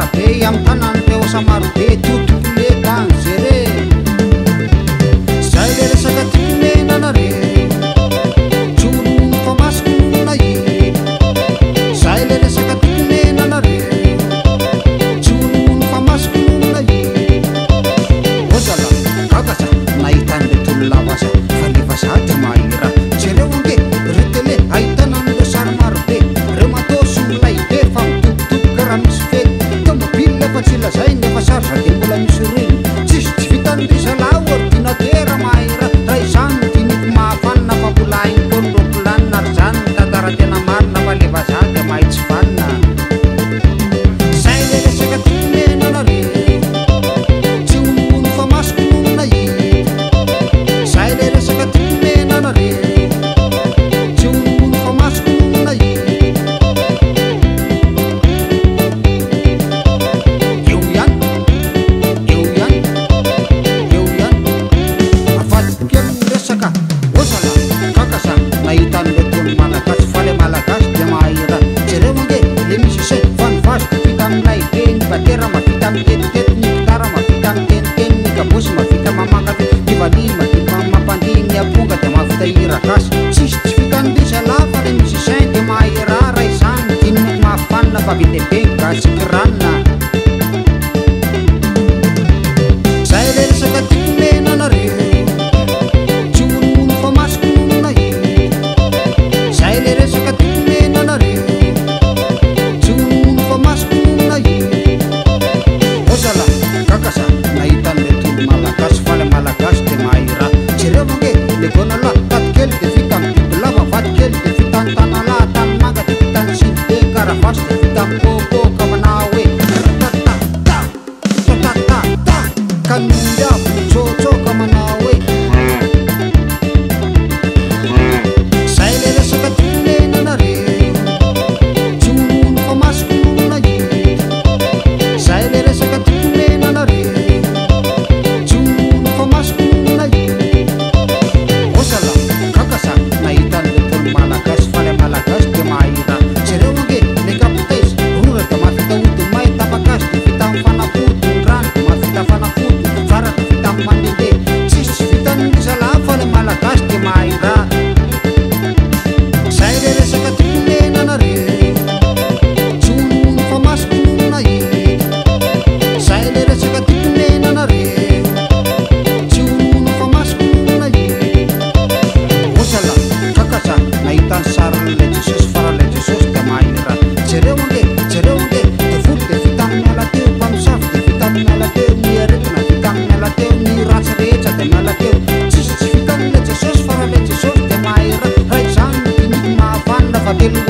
be am tanan teo samaro be totokole tany zere zay le resaka tikomenanareo tsonono fa masoko nona i zay le resaka tikomenanareo tsonono fa masoko nona i ozala gagasa nahitan'le tololavaza fa lefa za ty mahira jereo ange retele ahitanan'le sary maro be reo matao sololay be fa mitokitokoka raha misy fety tomobily lefa tsy lazay nefa sary za de mbola misy reny tsisy tsy vitan'le zalahy ordinatera mahira raha izany diniko mahafanina fa mbola hainykony ropolanina ary zany tantara tena marina fa lefa za de mahay tsy vanina zay le resaka tikomenanareo tsy onono fa masoko nonona i zay le resaka tikomenanareo tsy onono fa masoko nonona i eo ihany afadikely resaka ozala kakasa nahitan'le tony malagasy fa le malagasy de mahira jereo ange le misy se fanivazy vita amin'lay be ny batera mavita amin'ny tetitety ny gitara mavita amin'ny teniteny ny kabosy mavita mamangave ny valima de mampandihy ny aponga de mavita hira gasy tsisy tsy vitan'le zalahy fa le misy sain de mahira raha izany diniko mahafanina fa vita be ny gasy kiranina zay le resaka tikomenanareo tsy onono fa masoko nonona i zay le resaka tikomenanareo tsy onono fa masoko nonona i ozala gagasa nahitan'le tolo malagasy fa le malagasy de mahira jereo ange le gonala tatikely de vita amin'ny bibilava vadikely de vita ny tanalahy tany manga de vita ny siny be karavasy de vita amin'ny kôkô kamana hoe tatatata tatatata kanomby avo tsôtsô kamana hoe zay le resaka tikomenanareo tsy onono fa masoko nonona i zay le resaka tikomenanareo tsy onono fa masoko nonona i ozala gagasa nahitan'le tolo malagasy fa le malagasy de mahira jereo ange le kapitaizy rora de mavita ody may tapakasy de vita amin'ny fanafody ny rano de mavita fanafody vara de vita amin'ny mandehandeha tsisy tsy vitan'le zalahy fa le malagasy de mahira zay le resaka tikomenanareo tsy onono fa masoko nonona i zay le resaka tikomenanareo tsy onono fa masoko nonona i ozala gagasa nahitan'ny sarin'le jesosy faran'le jesosy de mahira jereo ange de volo de vita amin'ny ala teo mpamosavy de vita amin'ny ala teo ny aretina vita amin'ny ala teo ny ratsy rehetra de miala teo tsisy tsy vitan'le jesosy faran'le jesosy de mahira raha izany diniko mahavanina fa telo